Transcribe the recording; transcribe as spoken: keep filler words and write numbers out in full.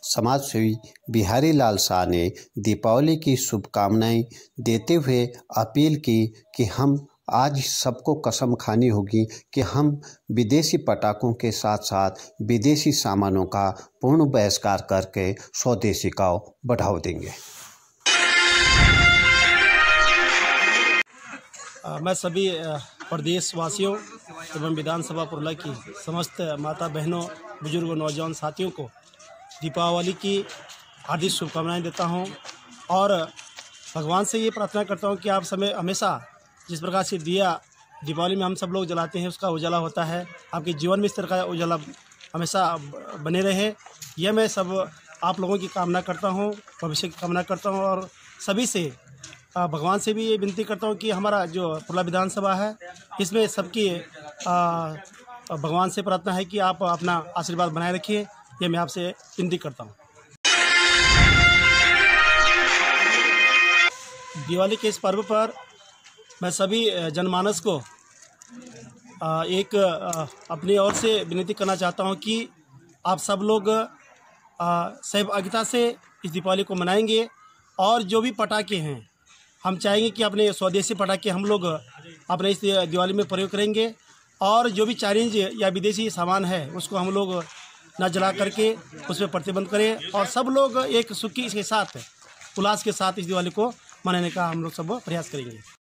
समाजसेवी बिहारी लाल शाह ने दीपावली की शुभकामनाएं देते हुए अपील की कि हम आज सबको कसम खानी होगी कि हम विदेशी पटाखों के साथ साथ विदेशी सामानों का पूर्ण बहिष्कार करके स्वदेशी का बढ़ावा देंगे। आ, मैं सभी प्रदेशवासियों एवं विधानसभा पुरला की समस्त माता बहनों, बुजुर्गों, नौजवान साथियों को दीपावली की हार्दिक शुभकामनाएं देता हूं और भगवान से ये प्रार्थना करता हूं कि आप समय हमेशा जिस प्रकार से दिया दीपावली में हम सब लोग जलाते हैं उसका उजाला होता है, आपके जीवन में इस तरह का उजाला हमेशा बने रहे। यह मैं सब आप लोगों की कामना करता हूं, भविष्य की कामना करता हूं और सभी से भगवान से भी ये विनती करता हूं कि हमारा जो पुरला विधानसभा है इसमें सबकी भगवान से प्रार्थना है कि आप अपना आशीर्वाद बनाए रखिए। ये मैं आपसे विनती करता हूं। दिवाली के इस पर्व पर मैं सभी जनमानस को एक अपनी ओर से विनती करना चाहता हूं कि आप सब लोग सहभागिता से इस दीपावली को मनाएंगे और जो भी पटाखे हैं हम चाहेंगे कि अपने स्वदेशी पटाखे हम लोग अपने इस दिवाली में प्रयोग करेंगे और जो भी चाइनीज या विदेशी सामान है उसको हम लोग न जला करके उस पर प्रतिबंध करें और सब लोग एक सुखी के साथ उल्लास के साथ इस दिवाली को मनाने का हम लोग सब प्रयास करेंगे।